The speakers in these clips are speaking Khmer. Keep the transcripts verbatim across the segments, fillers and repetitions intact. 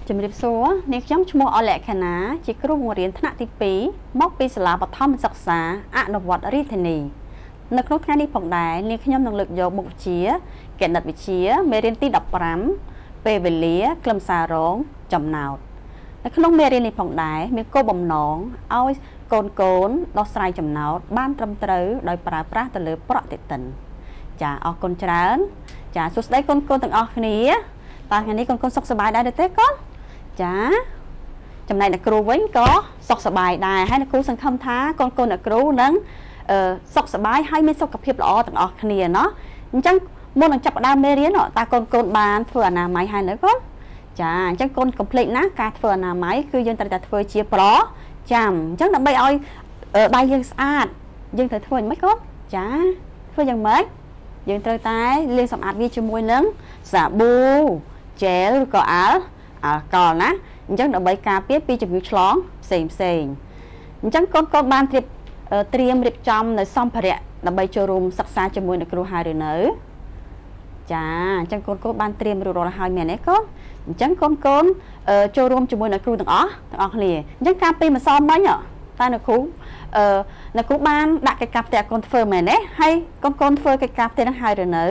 ជំរាបសួរនាងខ្ញុំឈ្មោះអលក្ខណាជាគ្រូបង្រៀនថ្នាក់ទីពីរមកពីសាលាបឋមសិក្សាអនុវត្តរាជធានីនៅក្នុងថ្ងៃនេះផងដែរនាងខ្ញុំនឹងលើកយកមុខវិជ្ជាគណិតវិទ្យាមេរៀនទីដប់ប្រាំពេលវេលាខ្លឹមសាររងចំណោទនៅក្នុងមេរៀននេះផងដែរមានគោលបំណងឲ្យកូនកូនដោះស្រាយចំណោទបានត្រឹមត្រូវដោយប្រើប្រាស់ទៅលើប្រតិទិនចាអរគុណច្រើនចាសួស្តីកូនកូនទាំងអស់គ្នាតើថ្ងៃនេះកូនកូនសុខសប្បាយដែរទេកូនចាចំណែកអ្នកគ្រូវិញក៏សុខសប្បាយដែរហើយអ្នកគ្រូសង្ឃឹមថាកូនកូនអ្នកគ្រូនឹងអឺសុខសប្បាយហើយមានសុខភាពល្អទាំងអស់គ្នាเนาะអញ្ចឹងមុននឹងចាប់ផ្ដើមមេរៀនតើកូនកូនបានធ្វើអនាម័យហើយនៅកូនចាអញ្ចឹងកូនកុំភ្លេចណាការធ្វើអនាម័យគឺយើងត្រូវតែធ្វើជាប្រចាំអញ្ចឹងដើម្បីឲ្យដៃយើងស្អាតយើងត្រូវធ្វើយ៉ាងម៉េចកូនចាធ្វើយ៉ាងម៉េចយើងត្រូវតែលាងសម្អាតវាជាមួយនឹងសាប៊ូជែលឬក៏អាល់អាល់កុលណាអញ្ចឹងដើម្បីការពារពីជំងឺឆ្លងផ្សេងផ្សេងអញ្ចឹងកូនកូនបានត្រៀមត្រៀមរៀបចំនៅសម្ភារៈដើម្បីចូលរួមសិក្សាជាមួយនឹងគ្រូហើយឬនៅចាអញ្ចឹងកូនកូនបានត្រៀមរួចរាល់ហើយមែនទេកូនអញ្ចឹងកូនកូនចូលរួមជាមួយនឹងគ្រូទាំងអស់ទាំងអស់គ្នាអញ្ចឹងការពីម្សិលមិញតើអ្នកគ្រូអឺអ្នកគ្រូបានដាក់កិច្ចការផ្ទះកូនធ្វើមែនទេហើយកូនកូនធ្វើកិច្ចការផ្ទះនឹងហើយឬនៅ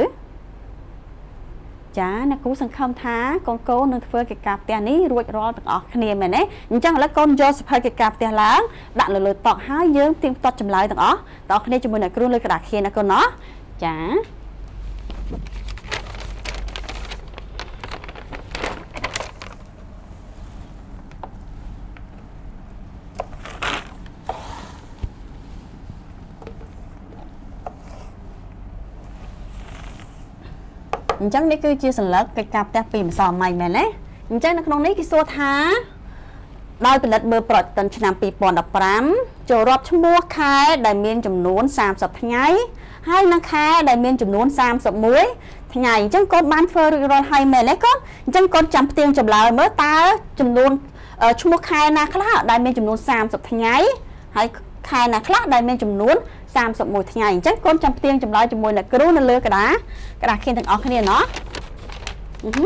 ចាអ្នកគ្រូសង្ឃឹមថាកូនកូននឹងធ្វើកិច្ចការផ្ទះនេះរួចរាល់ទាំងអស់គ្នាមែនទេអញ្ចឹងឥឡូវកូនយកសភៅកិច្ចការផ្ទះឡើងដាក់នៅលើតុហើយយើងទៀងទាត់ចម្លើយទាំងអស់ទាំងអស់គ្នាជាមួយអ្នកគ្រូលើក្តារខៀនណាកូនណោះចាអញ្ចឹងនេះគឺជាសញ្ញាកិច្ចការផ្ទះពីម្សិលមិញមែនទេអញ្ចឹងនៅក្នុងនេះគេសួរថាដោយផលិតមើលប្រតិទិនឆ្នាំពីរពាន់ដប់ប្រាំចូលរាប់ឈ្មោះខែដែលមានចំនួនសាមសិបថ្ងៃហើយនិងខែដែលមានចំនួនសាមសិបមួយថ្ងៃអញ្ចឹងកូនបានធ្វើរួចរាល់ហើយមែនទេកូនអញ្ចឹងកូនចាំផ្ទៀងចម្លើយមើលតើចំនួនឈ្មោះខែណាខ្លះដែលមានចំនួនសាមសិបថ្ងៃហើយខែណាខ្លះដែលមានចំនួនសាមសិបមួយថ្ងៃអញ្ចឹងកូនចាំផ្ទៀងចម្លើយជាមួយអ្នកគ្រូនៅលើក្តារក្តារខៀនទាំងអស់គ្នាណោះអឺហឺ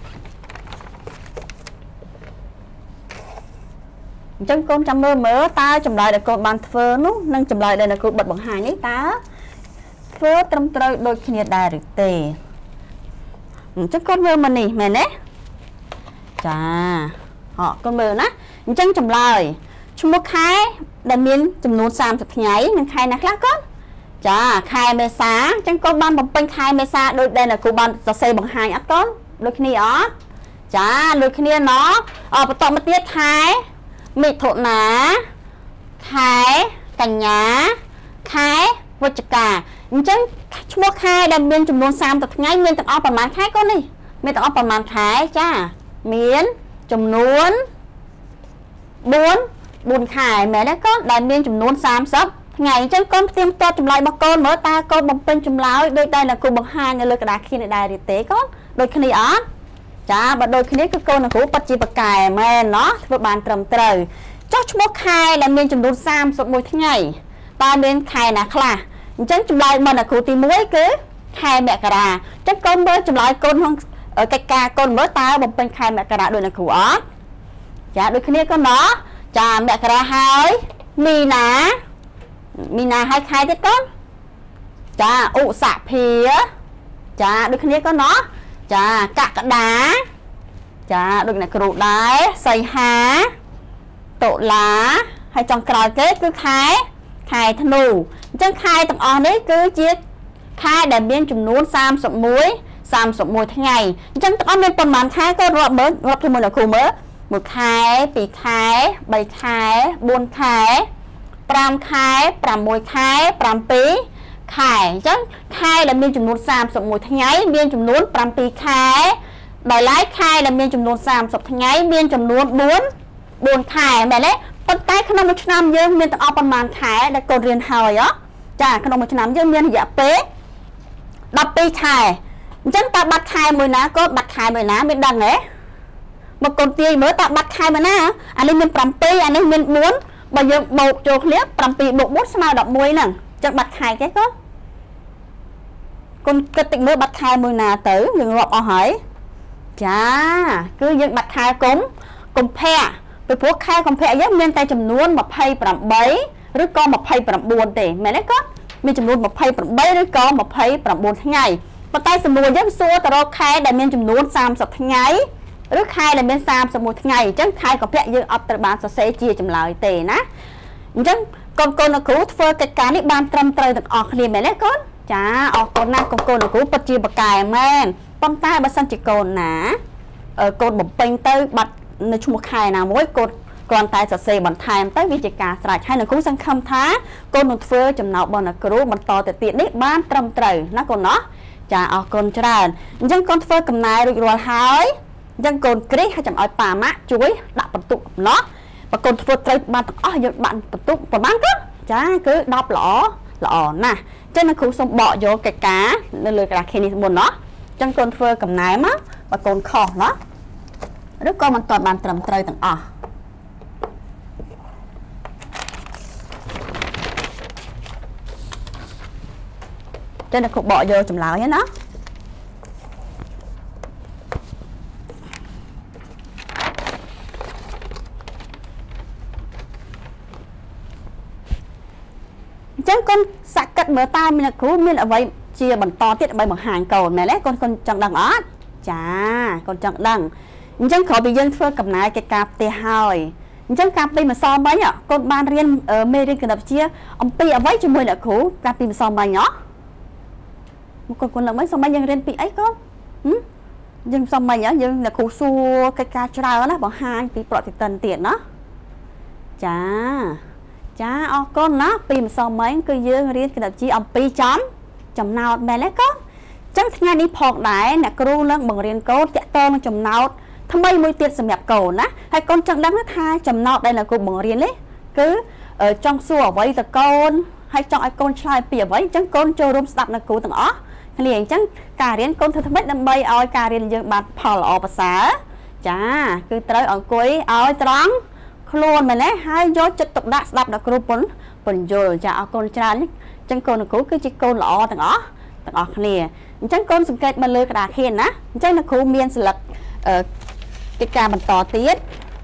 អញ្ចឹងកូនចាំមើលមើលតើចម្លើយដែលកូនបានធ្វើនោះនិងចម្លើយដែលអ្នកគ្រូបិទបង្ហាញនេះតើធ្វើត្រឹមត្រូវដូចគ្នាដែរឬទេអញ្ចឹងកូនមើលមកនេះមែនទេចាហ៎កូនមើលណាអញ្ចឹងចម្លើយឈ្មោះខែដែលមានចំនួនសាមសិបថ្ងៃនិងខែណាខ្លះកូនចាខែមេសាអញ្ចឹងកូនបានបំពេញខែមេសាដូចដែលអ្នកគ្រូបានសរសេរបង្ហាញអត់កូនដូចគ្នាអត់ចាដូចគ្នាណោះអបន្តមកទៀតខែមិថុនាខែកញ្ញាខែវិច្ឆិកាអញ្ចឹងឈ្មោះខែដែលមានចំនួនសាមសិបថ្ងៃមានទាំងអស់ប្រមាណខែកូននេះមានទាំងអស់ប្រមាណខែចាមានចំនួនបួនបួនខែមែនទេកូនដែលមានចំនួនសាមសិបថ្ងៃអញ្ចឹងកូនផ្ទៀងផ្ទាត់ចម្លើយរបស់កូនមើលតើកូនបំពេញចម្លើយដូចដែលអ្នកគ្រូបង្ហាញនៅលើក្តារខៀននេះដែរឬទេកូនដូចគ្នាអត់ចាបើដូចគ្នាគឺកូនអ្នកគ្រូពិតជាប្រកែមែនណោះធ្វើបានត្រឹមត្រូវចុះឈ្មោះខែដែលមានចំនួនសាមសិបមួយថ្ងៃតើមានខែណាខ្លះអញ្ចឹងចម្លើយរបស់អ្នកគ្រូទីមួយគឺខែមករាអញ្ចឹងកូនមើលចម្លើយកូនក្នុងកិច្ចការកូនមើលតើបំពេញខែមករាដូចអ្នកគ្រូអត់ចាដូចគ្នាកូនណោះចាមករាហើយមីនាមីនាហើយខែទៀតកូនចាឧសភាចាដូចគ្នាកូនណោះចាកក្កដាចាដូចអ្នកគ្រូដែរសីហាតុលាហើយចុងក្រោយគេគឺខែខែធ្នូអញ្ចឹងខែទាំងអស់នេះគឺជាខែដែលមានចំនួនសាមសិបមួយសាមសិបមួយថ្ងៃអញ្ចឹងទាំងអស់មានប្រមាណខែក៏រាប់មើលរាប់ជាមួយអ្នកគ្រូមើលមួយខែពីរខែបីខែបួនខែប្រាំខែប្រាំមួយខែប្រាំពីរខែអញ្ចឹងខែដែលមានចំនួនសាមសិបមួយថ្ងៃមានចំនួនប្រាំពីរខែដោយឡែកខែដែលមានចំនួនសាមសិបថ្ងៃមានចំនួនបួនបួនខែមែនទេប៉ុន្តែក្នុងមួយឆ្នាំយើងមានទាំងអស់ប្រមាណខែដែលកូនរៀនហើយចាក្នុងមួយឆ្នាំយើងមានរយៈពេលដប់ពីរខែអញ្ចឹងតើបាត់ខែមួយណាកូនបាត់ខែមួយណាមានដឹងទេមកកូនទាយមើលតើបាត់ខែមួយណាអានេះមានប្រាំពីរអានេះមានបួនបើយើងបូកចូលគ្នាប្រាំពីរបូកបួនស្មើដប់មួយហ្នឹងអញ្ចឹងបាត់ខែគេកូនកូនគិតតិចមើលបាត់ខែមួយណាទៅយើងរាប់អស់ហើយ chà cứ dân bạch khai cúng cùng phe từ phố khai cùng phe giác miên tay chùm nuôn mà phay bẩm bấy rồi con mà phay bẩm buồn tệ mẹ lấy có mình chùm nuôn mà phay bẩm bấy rồi con mà phay bẩm buồn tháng ngày và tay sầm mùa giác xua tao khai đại miên chùm nuôn sam sập tháng ngày rồi khai đại miên sam sập một tháng ngày chẳng khai cùng phe dân ấp từ bàn sập xe chia chùm lại tệ ná chẳng con con nó cứu phơi cái cá này ban trầm trời được ọt liền mẹ lấy con chà ọt con na con con nó cứu bật chia bật cài men bông tai bật xanh chỉ còn ná ở con một bên tới bậtในช่วงขายนะมวยกดก่อนตายจะเสบันทายมันใต้วิจิการสลายให้หนังคู่สังคำท้ากนเฟอร์จำเนาบอลนักรู้มันต่อแต่ติดนี่บ้านตรำเตยนะคนเนาะจะเอาคนจรายังกนเฟอร์กำนายรุยรัวหายยังกนกรีให้จำเอาป่ามะช่วยดับประตูเนาะปกนเฟอร์เตยบ้านอ๋อหยุดบ้านประตูประมาณก็จ้าคือดับหล่อหล่อนะเจ้าหน้าคู่สมบ่อโยกกะนั่นเลยกระเคนี่บนเนาะยังกนเฟอร์กำนายมะปกนคอเนาะหรือก็มันตอดบานตรำเตยต่างอ่ะเจ้าหน้าขุบบ่อโยจุ่มเหลาอย่างเนาะจังคนสักกัดเมื่อตายมีนักขุมีเอาไว้เชียร์บันตอติดใบหมอกหางเก่าแม่เล็กคนคนจังดังอ๋อจ้าคนจังดังจังขอไปยื่นเพื่อกับนายแกกาบเตะหอยจังกาบไปมาซ้อมไว้เนี่ยคนบ้านเรียนเออเมริกันดับเชียอมปีเอาไว้จมูกเนี่ยครูกาบไปมาซ้อมไว้เนาะคนคนหลังไม่ซ้อมไว้ยังเรียนปีไอ้ก็ยังซ้อมไว้เนี่ยยังเนี่ยครูซัวแกกาชราแล้วนะบอกหายปีปลอดติดตันเตียนเนาะจ้าจ้าอ๋อก้นเนาะปีมาซ้อมไว้คือยื่นเรียนกันดับเชียอมปีจอมจำนาวแม่แล้วก็จังงานนี้พอกได้เนี่ยครูเรื่องบังเรียนโก้จะโตมาจำนาวทำไมมวยเตี้ยสำหรับเก่านะให้คนจังดังนักทายจำนอกได้là cô bằng riêng đấy cứ ở trong xua với tờ con hay trong ai con trai bìa với chẳng con chơi rôm sập là cô từng ó liền chẳng cả riêng con thật mấy năm bay oi cả riêng dương bạt phò lọ bát xá chà cứ tới ở cuối oi trắng luôn mà nè hai gió chất tục đã sập là cô bốn bốn rồi chà con trai chẳng con là cô cứ chỉ con lọ từng ó từng ó nè chẳng con sùng kết mà lừa cả khiên á chẳng là cô miên sự lật cái ca mình to tiết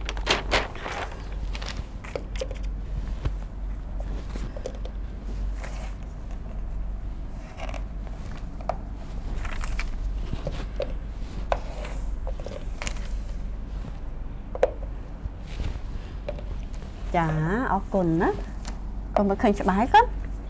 chả ở cùng á còn mà khơi cho bái con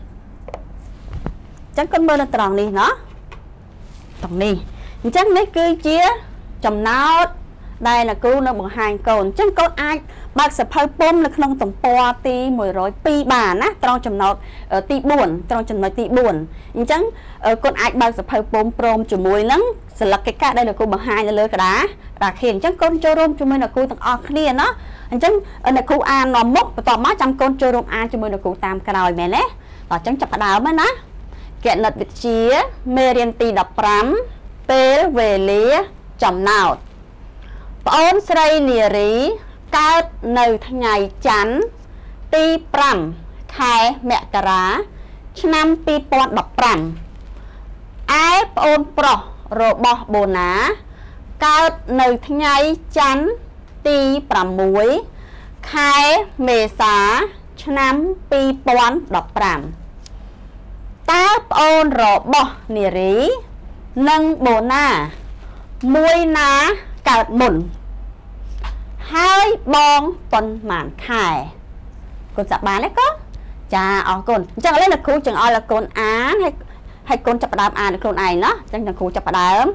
chắc con bơ là tròn đi nó tròn đi chắc mấy cứ chia chồng nào đây là cô nó bằng hàng cồn chân con ai bác sẽ phơi bom là không tổng po ti mười rồi pi bà á trong chồng nọ ở ti buồn trong chồng nói ti buồn chẳng ở con ai bác sẽ phơi bom prom chùm mùi nắng sẽ là cái cá đây là cô bằng hai là lơ cả đá đã khiến chẳng con chơi rôm chùm mùi là cô thằng ọt kia nó chẳng ở là cô an nó mốc và tỏ má trăm con chơi rôm an chùm mùi là cô tam cả đời mẹ nè và chẳng chập đào mới ná kiện lật việt chia mê riêng ti đập rắm pê về lía chồng nào ôn srei nì rí cao nơi tháng ngày chắn ti pram khai mẹ cà rá năm pi pon đập pram ai ôn pro rồi bỏ bồ ná cao nơi tháng ngày chắn ti pram muối khai mê xá năm pi pon đập pram ta ôn rồi bỏ nì rí nâng bồ ná muối ná cao mụn hai bong pon màn khai conจับbán đấy có chà ở con chẳng lẽ là cô chẳng ai là con án hay hay con chập đám án con này nó chẳng chẳng cô chập đám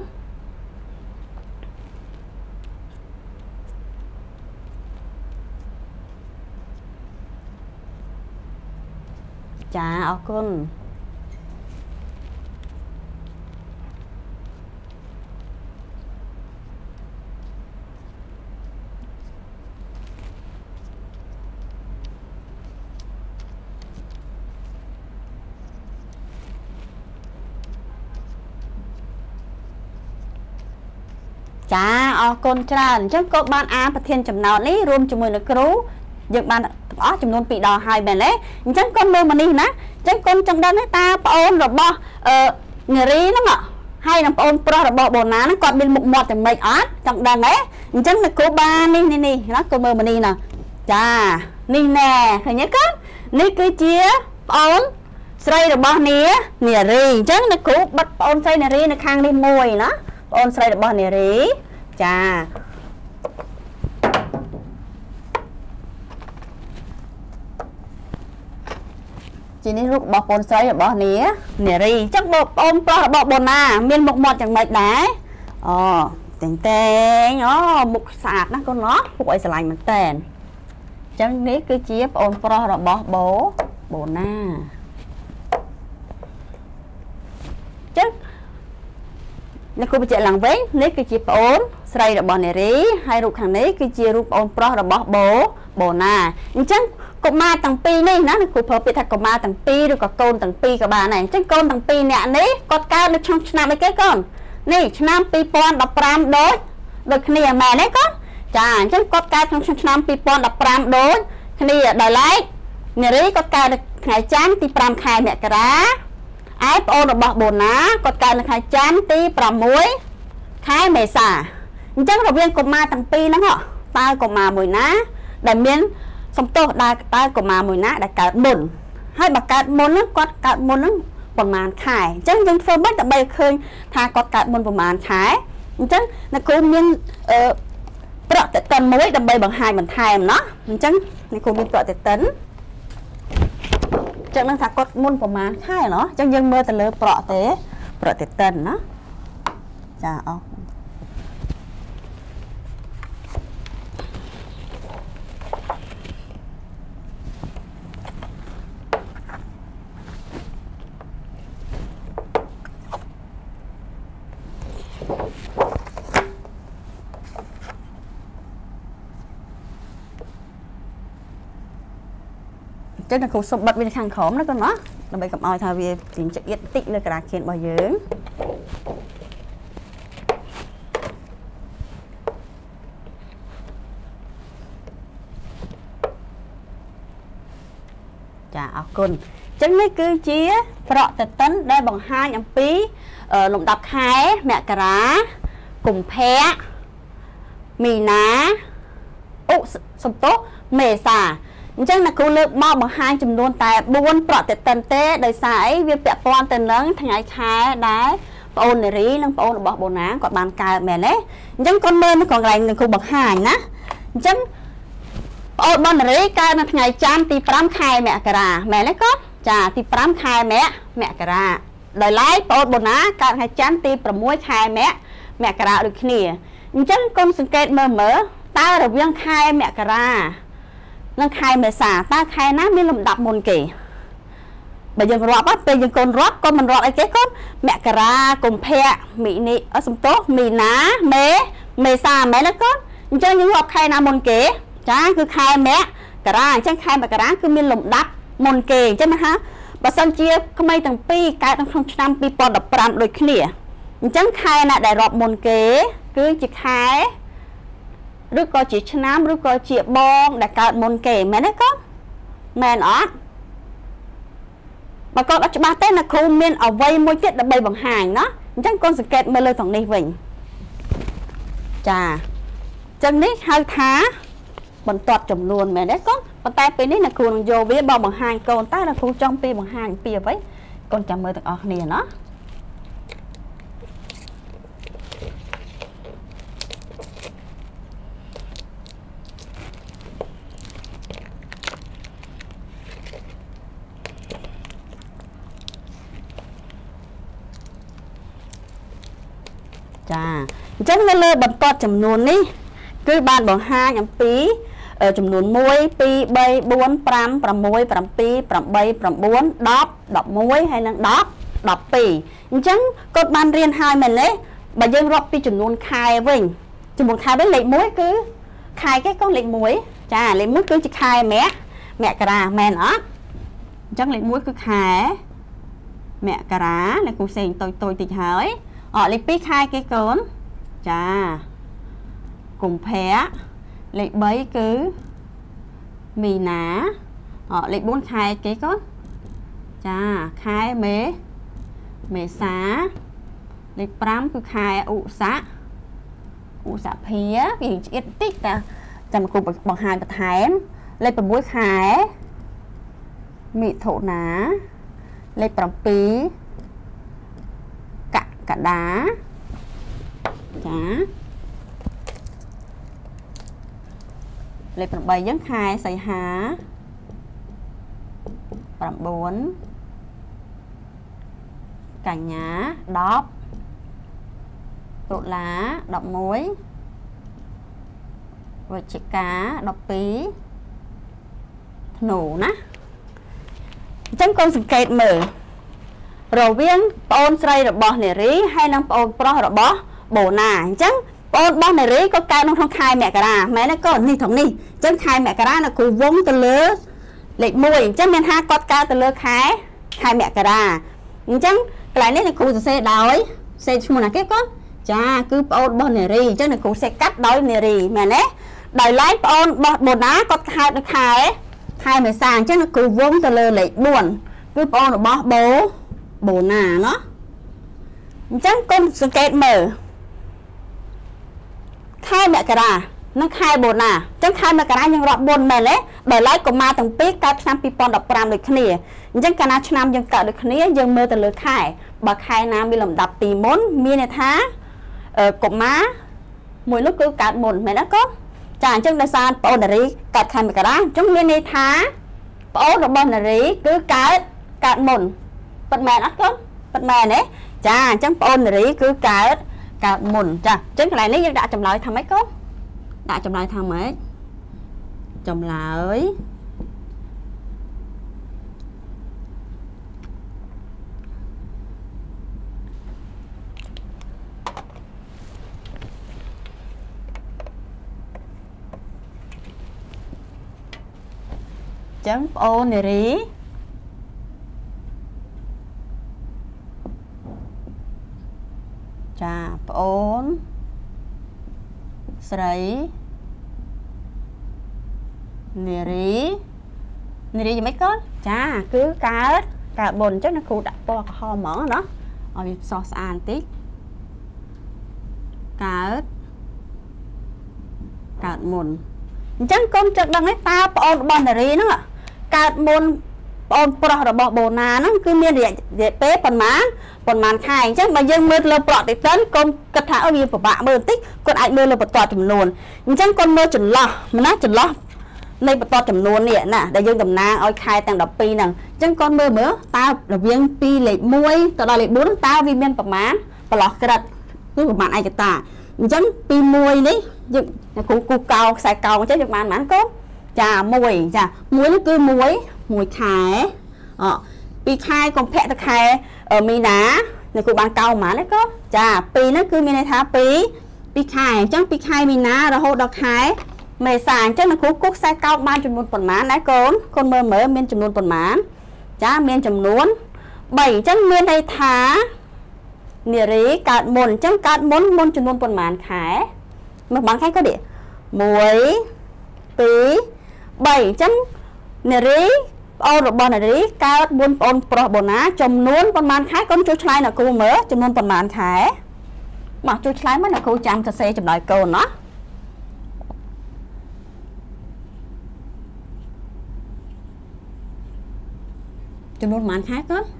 chà ở con chà ở con tràn chắc có ban án và thiên chấm nào ní rôm cho mình là cứu dựng ban ó chấm nôn bị đò hai bè lẽ chắc con mơ mà đi ná chắc con chẳng đan ta ôn rồi bo ờ người rí lắm ạ hai năm ôn pro là bỏ bồn ná nó còn bên một mọt thì mấy át chẳng đằng ấy chắc là cô ba ni ni ni nó cô mơ mà ni nè chà ni nè thấy nhớ cất ni cứ chia ôn xây được bao nè nè ri chắc là cô bắt ôn xây nè ri nó khang đi mùi nó ôn xây được bao nè ri chà chỉ nên rút bỏ bồn xoay bỏ nía nè ri chắc bộ ôm bỏ bỏ bồn à miên một mọt chẳng mệt đá ờ tên tên nó mục sạt nó con nó phụ ấy sẽ lành mình tên chắc ní cứ chia ôm bỏ bỏ bố bồn à chắc nó cũng chạy lằng với ní cứ chia ôm xoay được bỏ nè ri hay rút hàng ní cứ chia rút ôm bỏ bỏ bố bồn à chắc cô ma tầng pi này nó cô phơi bị thật cô ma tầng pi rồi có côn tầng pi của bà này chứ côn tầng pi nè đấy con cao được trong năm mấy cái con này năm pi pon đập ram đối được kia mẹ đấy con chà chứ con cao trong năm pi pon đập ram đối kia đòi lấy nhà đấy con cao được ngày chán pi ram khai mẹ cả đá ái ô được bọc bồn ná con cao được ngày chán pi ram muối khai mẹ xả chắc là viên cô ma tầng pi nó họ tao cô ma mùi ná đại miến xong tôi đã ta của mà mùi nã đã cả bồn hai bà cả môn nó có cả môn nó còn màn khải chắc dân phơ bất đã bay khơi tha có cả môn của màn khải chắc là cô miên bọ tại tần mới đã bay bằng hai bằng hai mà nó chắc này cô miên bọ tại tấn chắc nó thật có môn của màn khải nó chắc dân mơ từ lỡ bọ thế bọ tại tần nó chà ông chắc là cô sụp bật bên khang khóm đó con nó là bây cầm oi thay vì tìm chạy yên tĩnh lên cả kiện bao nhiêu chà áo côn chắc mấy cứ chia prọ tật tấn đây bằng hai nhắm pí ở lồng đập khai mẹ cà rá cùng phe mì ná ụ sụp tốt mề xả chắc là cô lực mò bằng hai chùm luôn tại buôn prọ tật tấn tê đời sải việc bẹ pon tần nắng thằng ai khai đá ôn này rí nâng ôn bỏ bồn ná còn bàn cài mẹ đấy chắc con mơ nó còn lành cô bằng hai ná chắc ôn bọn này cái nó ngày chăm thì pram khai mẹ cả ra mẹ lấy cốt chà thì pram khai mẹ mẹ cả ra đời lái ôn bọn ná cái ngày chăm thì pram muối khai mẹ mẹ cả ra được kia chắc con sinh kết mơ mơ ta được viên khai mẹ cả ra nó khai mẹ xả ta khai ná mới làm đập môn kỳ bây giờ rót bắt bây giờ con rót con mình rót ấy cái con mẹ cả ra cùng phe mì nị ở sông tốt mì ná mế mề xả mẹ lấy cốt cho những học khai ná môn kỳ chá cứ khai mẹ cả ra chắc khai mà cả ra cứ miên lồng đắp môn kề chứ mà ha bà xong chia có mấy thằng pi cái trong không năm pi pon đập pram đôi kia chắc khai là đại rọp môn kế cứ chỉ khai rồi có chỉ năm rồi có chỉ bon đại cả môn kề mẹ đấy có mẹ nó mà con đã ba tên là khu miên ở vây môi chết đã bay bằng hàng đó chắc con sẽ kẹt mê lơi thằng này vịnh chà chân nít hai thá mình toát trồng luôn mẹ đấy con con tay bên này là cuồng vô với bao bằng hai con tay là khu trong pi bằng hai pi với con chăm mơ tặng ở này nó chà chắc nó lơ bật toát trồng luôn đi cứ ban bằng hai nhắm pí ở chùm nón muối pi bay bốn pram pram muối pram pi pram bay pram bốn đắp đập muối hay là đắp đập pi chẳng cột ban riêng hai mình đấy bà dân rót pi chùm nón khai vinh chùm nón khai với lệ muối cứ khai cái con lệ muối chà lệ muối cứ chỉ khai mẹ mẹ cà ra mẹ nó chắc lệ muối cứ khai mẹ cà ra là cô xem tôi tôi tịch hỏi ở lệ pi khai cái cốn chà cùng phe lệ bấy cứ mì ná họ lệ bốn khai cái cốt chà khai mế mế xá លេខប្រាំគឺខែឧស័កឧសភាវាជាតិតិចតែចាំគូបង្ហាញបន្ថែមលេខប្រាំមួយខែមិថុនាលេខប្រាំពីរកក្កដាចាលេខប្រាំបីយើងខែសីហាប្រាំបួនកញ្ញាដប់តុលាដប់មួយវិច្ឆិកាដប់ពីរធ្នូណាអញ្ចឹងកូនសង្កេតមើលរវាងប្អូនស្រីរបស់នារីហើយនិងប្អូនប្រុសរបស់បូណាអញ្ចឹងប្អូនរបស់នារីក៏កើតនៅក្នុងខែមករាមែនទេកូននេះត្រង់នេះអញ្ចឹងខែមករានៅគ្រូវងទៅលើលេខមួយអញ្ចឹងមានថាគាត់កើតទៅលើខែខែមករាអញ្ចឹងកន្លែងនេះគ្រូសរសេរដោយសេឈ្មោះណាគេកូនចាគឺប្អូនរបស់នារីអញ្ចឹងគ្រូសេកាត់ដោយនារីមែនទេដោយឡែកប្អូនរបស់បូណាគាត់កើតនៅខែខែមេសាអញ្ចឹងគ្រូវងទៅលើលេខបួនគឺប្អូនរបស់បូបូណាเนาะអញ្ចឹងកូនសង្កេតមើលខែមករានិងខែបូណាអញ្ចឹងខែមករាយើងរាប់បួនមែនទេបើឡែកកុមារទាំងពីរកើតឆ្នាំពីរពាន់ដប់ប្រាំដូចគ្នាអញ្ចឹងកាលណាឆ្នាំយើងកើតដូចគ្នាយើងមើលទៅលើខែបើខែណាមានលំដាប់ទីមុនមានន័យថាកុមារមួយនោះគឺកើតមុនមែនទេកូនចាអញ្ចឹងដោយសារប្អូននារីកើតខែមករាអញ្ចឹងមានន័យថាប្អូនរបស់នារីគឺកើតកើតមុនពិតមែនអត់កូនពិតមែនទេចាអញ្ចឹងប្អូននារីគឺកើតកើតមុនចាអញ្ចឹងកន្លែងនេះយើងដាក់ចម្លើយថាម៉េចកូនដាក់ចម្លើយថាម៉េចចម្លើយចឹងប្អូននារីចាប្អូនស្រីនារីនារីយ៉ាងម៉េចកូនចាគឺកើតកើតបុណ្យអញ្ចឹងគ្រូដាក់ពណ៌ក្រហមហ្មងណាឲ្យវាសស្អាតបន្តិចកើតកើតមុនអញ្ចឹងកូនចង់ដឹងនេះតើប្អូនរបស់នារីហ្នឹងកើតមុនប្អូនប្រុសរបស់បូណាហ្នឹងគឺមានរយៈពេលប៉ុន្មានប៉ុន្មានខែអញ្ចឹងបើយើងមើលលើប្រតិទិនកូនគិតថាអឺវាពិបាកមើលបន្តិចគាត់អាចមើលលើបន្តចំនួនអញ្ចឹងកូនមើលចន្លោះមិនណាចន្លោះនៃបន្តចំនួននេះណាដែលយើងតំណាងឲ្យខែទាំងដប់ពីរហ្នឹងអញ្ចឹងកូនមើលមើលតើរវាងពីលេខមួយទៅដល់លេខបួនតើវាមានប្រមាណប្រឡោះក្រិតគឺប្រមាណឯកតាអញ្ចឹងពីមួយនេះយើងគ្រូគូកោខ្សែកោអញ្ចឹងយើងបានប៉ុន្មានកូនចាមួយចាមួយនេះគឺមួយមួយខែអពីខែកុម្ភៈទៅខែមីនាអ្នកគ្រូបានកោប៉ុន្មានទេកូនចាពីរហ្នឹងគឺមានន័យថាពីពីខែអញ្ចឹងពីខែមីនារហូតដល់ខែមេសាអញ្ចឹងអ្នកគ្រូគូខ្សែកោបានចំនួនប៉ុន្មានដែរកូនកូនមើលមើលមានចំនួនប៉ុន្មានចាមានចំនួនបីអញ្ចឹងមានន័យថានារីកើតមុនអញ្ចឹងកើតមុនមុនចំនួនប៉ុន្មានខែមើលប៉ុន្មានខែក៏នេះមួយពីរបីអញ្ចឹងនារីប្អូនរបស់នារីកើតមុនប្អូនប្រុសបូណាចំនួនប៉ុន្មានខែកូនជួយឆ្លើយអ្នកគ្រូមើលចំនួនប៉ុន្មានខែមកជួយឆ្លើយមកអ្នកគ្រូចាំសរសេរចម្លើយកូនណាចំនួនប៉ុន្មានខែកូន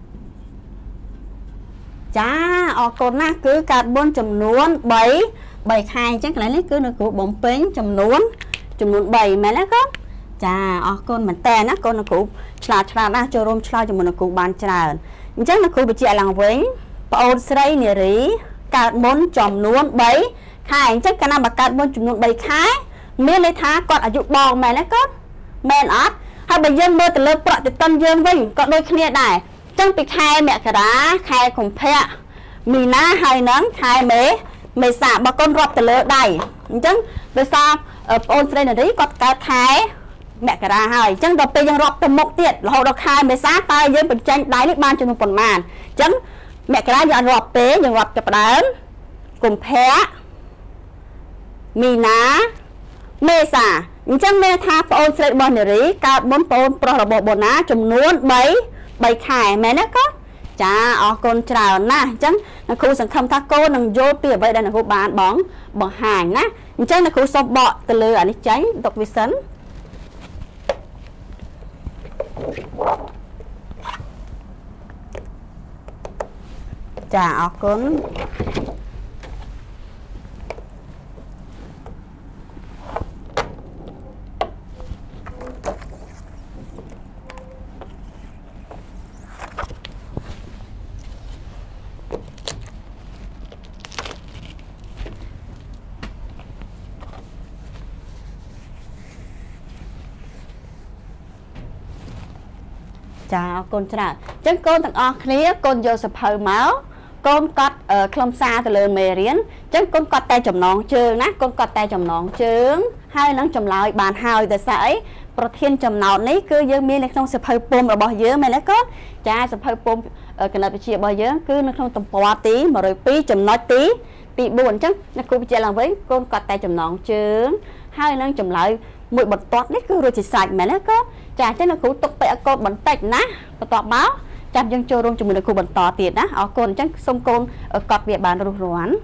ចាអរគុណណាស់គឺកើតមុនចំនួនបីបីខែអញ្ចឹងកន្លែងនេះគឺនៅគ្រូបំពេញចំនួនចំនួនបីមែនទេកូនចាអរគុណមែនតើណាកូនគ្រូឆ្លាតឆ្លាតណាស់ចូលរួមឆ្លើយជាមួយនឹងគ្រូបានច្រើនអញ្ចឹងលោកគ្រូបញ្ជាក់ឡើងវិញប្អូនស្រីនារីកើតមុនចំនួនបីខែអញ្ចឹងកាលណាបើកើតមុនចំនួនបីខែមានន័យថាគាត់អាយុបងមែនទេកូនមែនអត់ហើយបើយើងមើលទៅលើប្រតិទិនយើងវិញក៏ដូចគ្នាដែរអញ្ចឹងពីខែមករាខែកុម្ភៈមីនាហើយនឹងខែមេមេសាបើកូនរាប់ទៅលើដៃអញ្ចឹងដោយសារប្អូនស្រីនារីគាត់កើតខែមករាហើយអញ្ចឹងដល់ពេលយើងរាប់ទៅមុខទៀតរហូតដល់ខែមេសាតើយើងបញ្ចេញដៃនេះបានចំនួនប៉ុន្មានអញ្ចឹងមករាយើងអត់រាប់ទេយើងរាប់ចាប់ដើមកុម្ភៈមីនាមេសាអញ្ចឹងមានថាប្អូនស្រីរបស់នារីកើតមុនប្អូនប្រុសរបស់បូណាចំនួនបីបីខែមែនទេកូនចាអរគុណច្រើនណាស់អញ្ចឹងអ្នកគ្រូសង្ឃឹមថាកូននឹងយល់ពីអ្វីដែលអ្នកគ្រូបានបងបង្ហាញណាអញ្ចឹងអ្នកគ្រូសូមបកទៅលើអានេះចេញទុកវាសិនចាអរគុណចាអរគុណច្រើនអញ្ចឹងកូនទាំងអស់គ្នាកូនយកសភៅមកកូនកត់ខ្លឹមសារទៅលើមេរៀនអញ្ចឹងកូនកត់តែចំណងជើងណាកូនកត់តែចំណងជើងហើយនឹងចម្លើយបានហើយតែស្អីប្រធានចំណោទនេះគឺយើងមាននៅក្នុងសភៅពុម្ពរបស់យើងមែនទេកូនចាសភៅពុម្ពគណិតវិទ្យារបស់យើងគឺនៅក្នុងទំព័រទីmột không haiចំណុចទីទីbốnអញ្ចឹងអ្នកគ្រូបញ្ជាក់ឡើងវិញកូនកត់តែចំណងជើងហើយនឹងចម្លើយមួយបន្ទាត់នេះគឺរួចជាស្រេចមែនទេកូនចាអញ្ចឹងអ្នកគ្រូទុកពេលឲ្យកូនបន្តិចណាបន្ទាប់មកចាប់យើងចូលរួមជាមួយនឹងគ្រូបន្តទៀតណាអរគុណអញ្ចឹងសូមកូនកត់វាបានរួសរាន់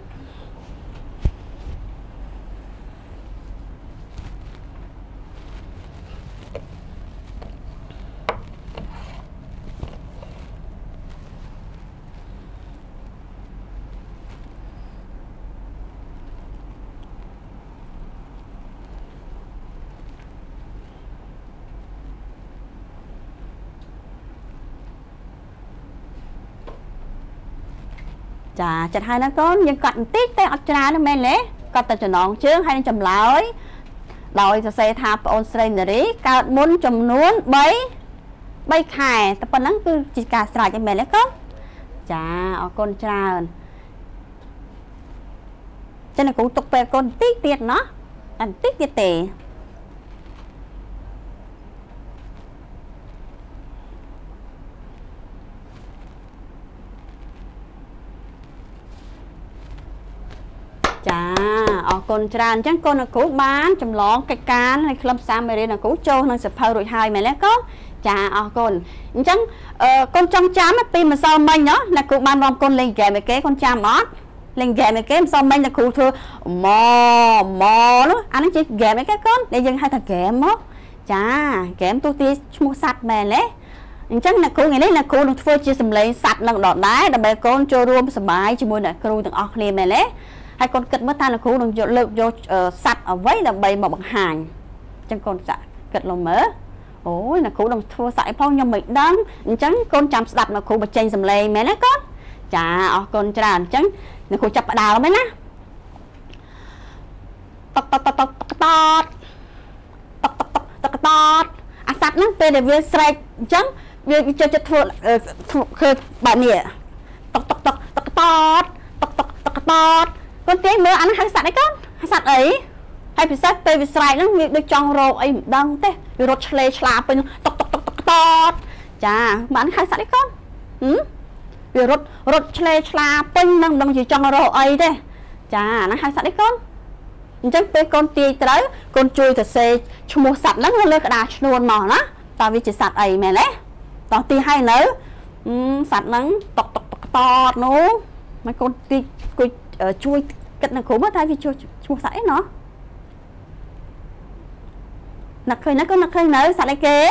ចាចិត្តហើយណាកូនយើងកត់បន្តិចតែអត់ច្រើនទេមែនទេកត់តែចំណងជើងហើយនឹងចម្លើយដោយសរសេរថាប្អូនស្រីនារីកើតមុនចំនួន3 3ខែតែប៉ុណ្ណឹងគឺជាការស្រេចទេមែនទេកូនចាអរគុណច្រើនចឹងគ្រូទុកពេលកូនបន្តិចទៀតណាបន្តិចទៀតទេចាអរគុណច្រើនអញ្ចឹងកូនអ្នកគ្រូបានចម្លងកិច្ចការនៃខ្លឹមសារមេរៀនអ្នកគ្រូចូលក្នុងសភៅរួចហើយមែនទេកូនចាអរគុណអញ្ចឹងកូនចង់ចាំពីម្សិលមិញណាអ្នកគ្រូបាននាំកូនលេងហ្គេមឯគេកូនចាំអត់លេងហ្គេមឯគេម្សិលមិញអ្នកគ្រូធ្វើម៉ម៉នោះអានេះជាហ្គេមឯគេកូនដែលយើងហៅថាហ្គេមមកចាហ្គេមទូទាឈ្មោះសัตว์មែនទេអញ្ចឹងអ្នកគ្រូថ្ងៃនេះអ្នកគ្រូនឹងធ្វើជាសម្លេងសัตว์នឹងដដែលដើម្បីកូនចូលរួមសប្បាយជាមួយអ្នកគ្រូទាំងអស់គ្នាមែនទេហើយកូនគិតមើលថាលោកគ្រូនឹងយកលើកយកសัตว์អ្វីដើម្បីមកបង្ហាញអញ្ចឹងកូនសាក់គិតលំមើលអូយលោកគ្រូនឹងធ្វើសាក់អីផងខ្ញុំមិនដឹងអញ្ចឹងកូនចាំស្ដាប់លោកគ្រូបញ្ចេញសម្លេងមែនទេកូនចាអរគុណច្រើនអញ្ចឹងលោកគ្រូចាប់ផ្ដើមមែនណាតកតតតតតតតតតតអាសัตว์ហ្នឹងពេលដែលវាស្រែកអញ្ចឹងវាចូលចិត្តធ្វើធ្វើបែបនេះតតតតតតតតតតកូនទាញមើលអានេះហៅសัตว์អីកូនហៅសัตว์អីហើយពិសេសពេលវាស្រែកហ្នឹងវាដូចចង់រកអីមិនដឹងទេវារត់ឆ្លេឆ្លាពេញតុកតុកតុកតុកតតចាបានហៅសัตว์អីកូនហឹមវារត់រត់ឆ្លេឆ្លាពេញនឹងមិនដឹងជាចង់រកអីទេចាអាហ្នឹងហៅសัตว์អីកូនអញ្ចឹងពេលកូនទាញត្រូវកូនជួយទៅសេឈ្មោះសัตว์ហ្នឹងលើក្តារឈ្នួនមកណាតើវាជាសัตว์អីមែនទេតោះទាញឲ្យនៅសัตว์ហ្នឹងតុកតុកតុកតតនោះមិនកូនទាញគួយជួយគិតនឹងគ្រូមើលថាវាជួយឈ្មោះសัตว์អីណោះនឹកឃើញណាកូននឹកឃើញនៅសัตว์អីគេ